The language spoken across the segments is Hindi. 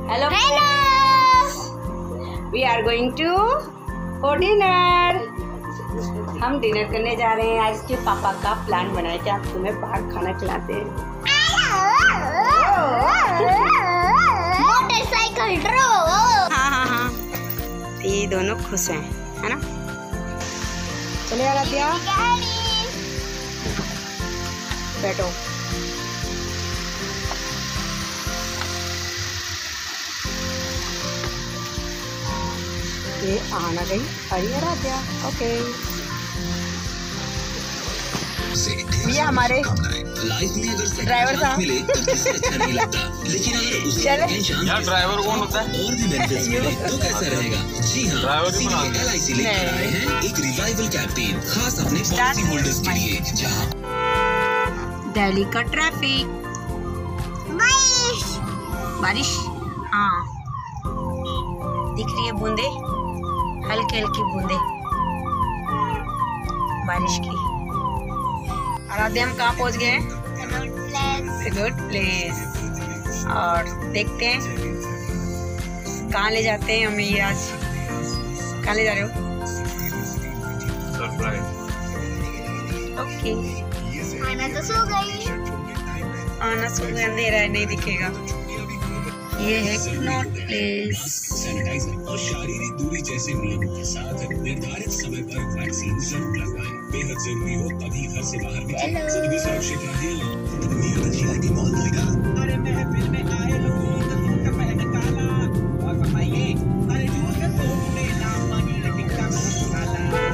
Hello. We are going to for dinner. हम डिनर करने जा रहे हैं। आज के पापा का प्लान बनाया कि आप तुम्हें बाहर खाना खिलाते हैं। मोटरसाइकिल ड्रो। हाँ। ये दोनों खुश हैं, है ना? चले आराध्या, बैठो। ये आना गई हरी आराध्या। ओके, ये हमारे ड्राइवर साहब। लेकिन यार ड्राइवर कौन होता है? और भी बेनिफिट्स मिले तो कैसा रहेगा? जी हाँ, ड्राइवर LIC लेकर आए हैं एक रिवाइवल कैंपेन खास अपने पॉलिसी होल्डर्स के लिए, जहाँ दिल्ली का ट्रैफिक, बारिश, हाँ दिख रही है बूंदे, हल्की हल्की बूंदे बारिश की। आराध्या हम कहाँ पहुँच गए हैं? Good place. और देखते हैं कहाँ ले जाते हैं हमें ये आज। कहाँ ले जा रहे हो? सरप्राइज। ओके। आना तो सो गई। आना सो गई, अंधेरा है, नहीं दिखेगा। ये है कनॉट प्लेस। सैनिटाइजर और शारीरिक दूरी जैसे नियमों के साथ निर्धारित समय पर वैक्सीन जरूर लगवाएं। बेहद जरूरी हो तभी घर से बाहर निकलें। सभी सुरक्षित रहें। मॉल नोएडा। अरे महफिल में आए लोग का पहले काला और फरमाइए, अरे झूठ में तोड़ने ना मानी लेकिन काम काला।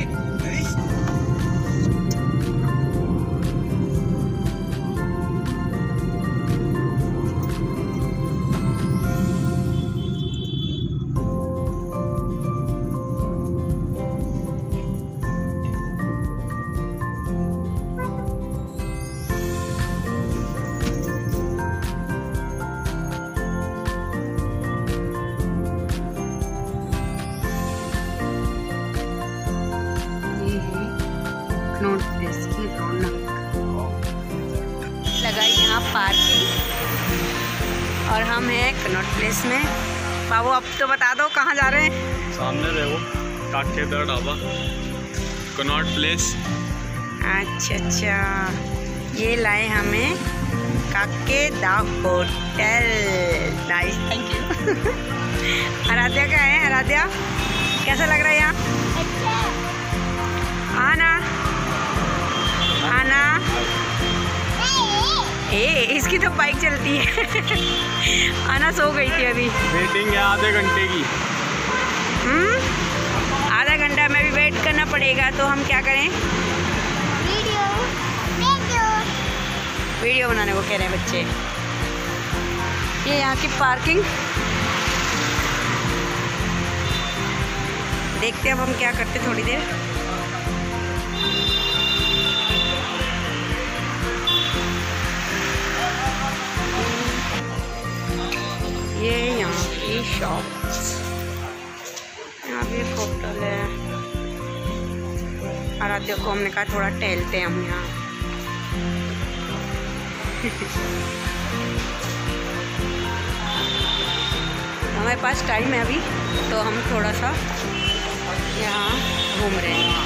कनॉट प्लेस की रौनक लगाई यहाँ पार्किंग, और हम हैं कनॉट प्लेस में। बाबू अब तो बता दो कहाँ जा रहे हैं? सामने देखो, काकेदर ढाबा, कनॉट प्लेस। अच्छा, ये लाए हमें Kakeda hotel. Nice, thank you. Aaradhya का है? आराध्या कैसा लग रहा है यहाँ? आना इसकी तो बाइक चलती है। आना सो गई थी अभी। वेटिंग है आधे घंटे की। आधा घंटा में भी वेट करना पड़ेगा, तो हम क्या करें? वीडियो बनाने को कह रहे हैं बच्चे। ये यहाँ की पार्किंग देखते हैं अब हम क्या करते थोड़ी देर। ये यहाँ की शॉप, यहाँ भी एक होटल है। आराध्या को हमने कहा थोड़ा टहलते हैं हम यहाँ। हमारे पास टाइम है अभी, तो हम थोड़ा सा यहाँ घूम रहे हैं।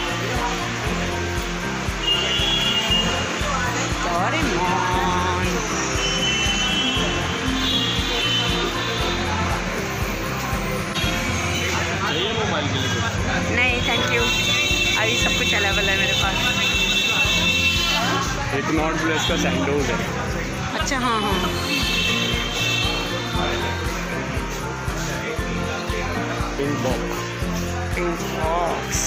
नहीं थैंक यू, अभी सब कुछ अवेलेबल है मेरे पास। कनॉट प्लेस का सैंडोज है। अच्छा, हाँ। Pink box.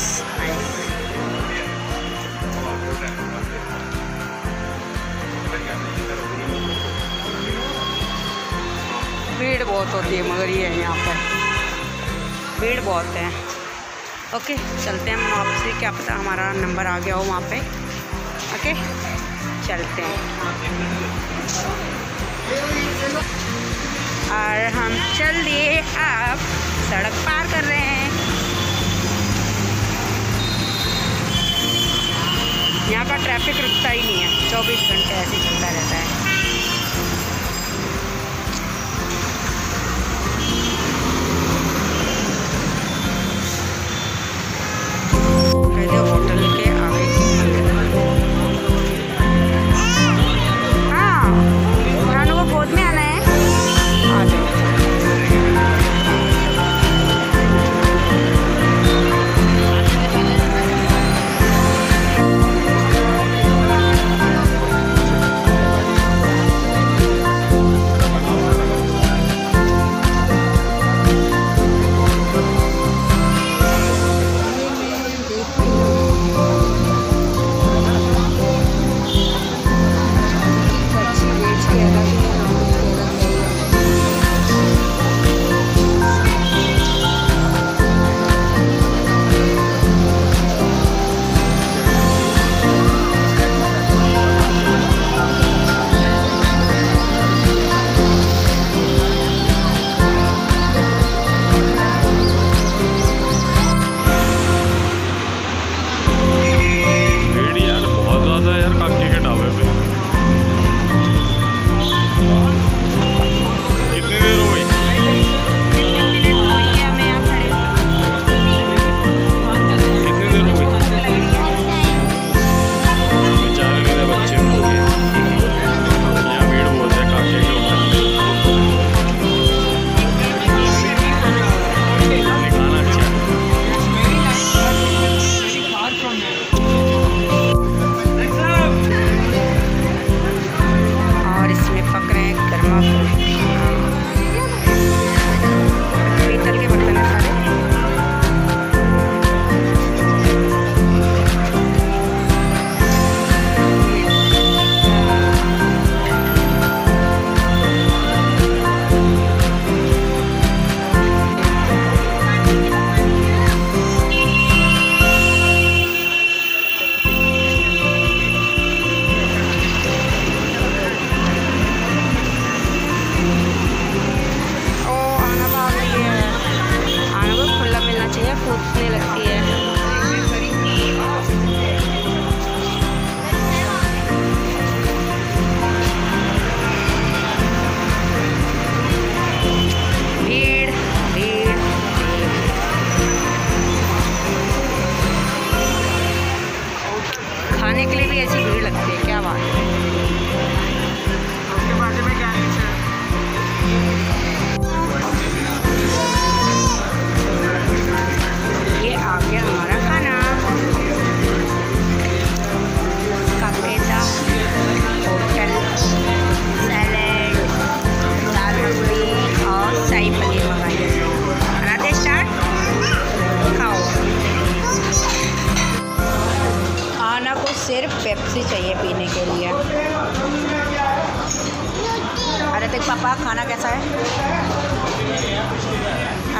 भीड़ बहुत होती है, मगर ये है यहाँ पर भीड़ बहुत है। ओके, चलते हैं हम वापसी। क्या पता हमारा नंबर आ गया हो वहाँ पे। ओके, चलते हैं। और हम चल दिए, अब सड़क पार कर रहे हैं। यहाँ का ट्रैफिक रुकता ही नहीं है, 24 घंटे ऐसे ही चलता रहता है।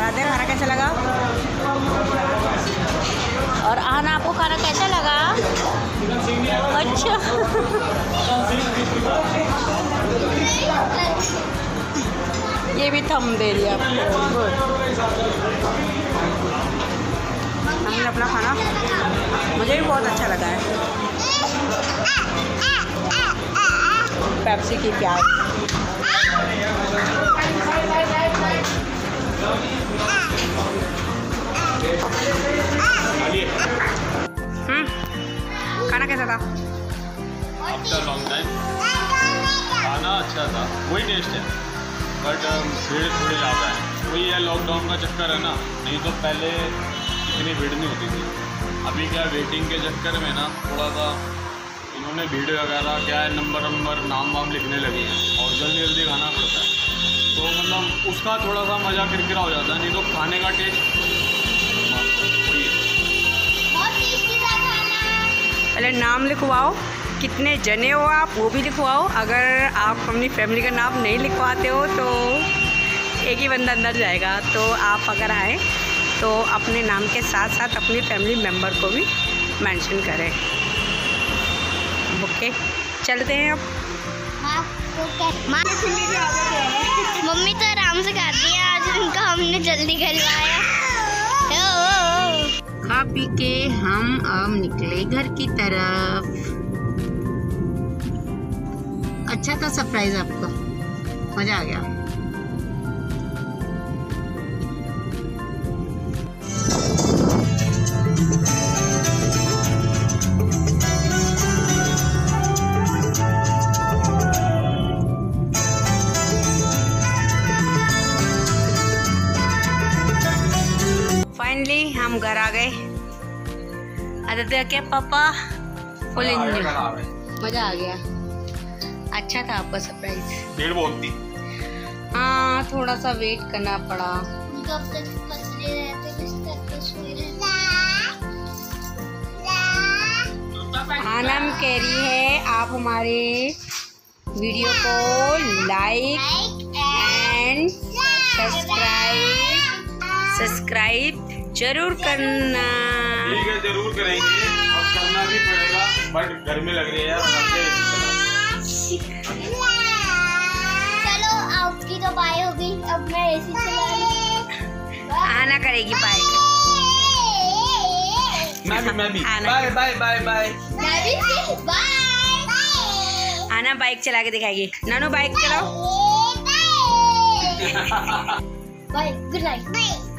आराध्या खाना कैसा लगा? और आना आपको खाना कैसा लगा? अच्छा ये भी थम दे रही आपको। हमने अपना खाना, मुझे भी बहुत अच्छा लगा है। पेप्सी की प्याज। खाना कैसा था? आफ्टर लॉन्ग टाइम खाना अच्छा था, वही टेस्ट है, बट भीड़ थोड़ी ज़्यादा है। वही है, लॉकडाउन का चक्कर है ना, नहीं तो पहले इतनी भीड़ नहीं होती थी। अभी क्या वेटिंग के चक्कर में ना थोड़ा सा इन्होंने भीड़ वगैरह क्या है, नंबर नाम वाम लिखने लगे हैं और जल्दी जल्दी खाना पड़ता है, तो मतलब उसका थोड़ा सा मज़ा किरकिरा हो जाता है। नहीं तो खाने का टेस्ट वही है। पहले नाम लिखवाओ, कितने जने हो आप वो भी लिखवाओ। अगर आप अपनी फैमिली का नाम नहीं लिखवाते हो तो एक ही बंदा अंदर जाएगा। तो आप अगर आए तो अपने नाम के साथ साथ अपनी फैमिली मेम्बर को भी मेंशन करें। ओके, चलते हैं अब। मम्मी तो आराम से खाती है, आज उनका हमने जल्दी करवाया। खा पी के हम अब निकले घर की तरफ। अच्छा था सरप्राइज आपको, मजा आ गया। फाइनली हम घर आ गए। आदित्य के पापा फुल एंजॉय, मजा आ गया। अच्छा था आपका सरप्राइज। भीड़ बहुत थी। हाँ, थोड़ा सा वेट करना पड़ा। आनम कह रही है आप हमारे वीडियो को लाइक एंड सब्सक्राइब जरूर करना। ठीक है, जरूर करेंगे और करना भी पड़ेगा, बट गर्मी लग रही है यार। चलो आपकी तो बाय होगी, अब मैं एसी चला रही। आना करेगी बाय। मैं भी आना। Bye bye bye bye. Bye. आना बाइक चला के दिखाएगी। नानू बाइक चलाओ। Bye, good night.